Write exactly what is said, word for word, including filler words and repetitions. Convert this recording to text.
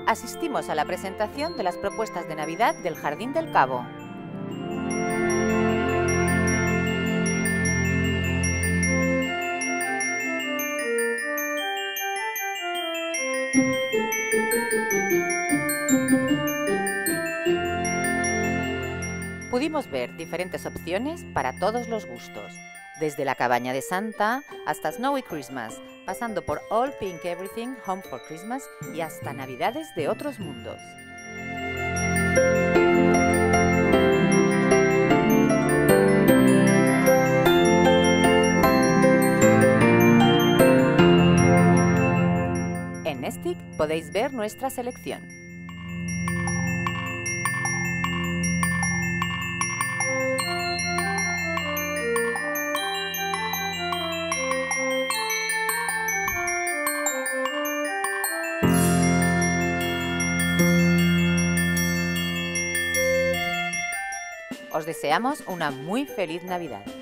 asistimos a la presentación de las propuestas de Navidad del Jardín del Cabo. Pudimos ver diferentes opciones para todos los gustos, desde la cabaña de Santa hasta Snowy Christmas, pasando por All Pink Everything, Home for Christmas y hasta Navidades de otros mundos. En Nestic podéis ver nuestra selección. Os deseamos una muy feliz Navidad.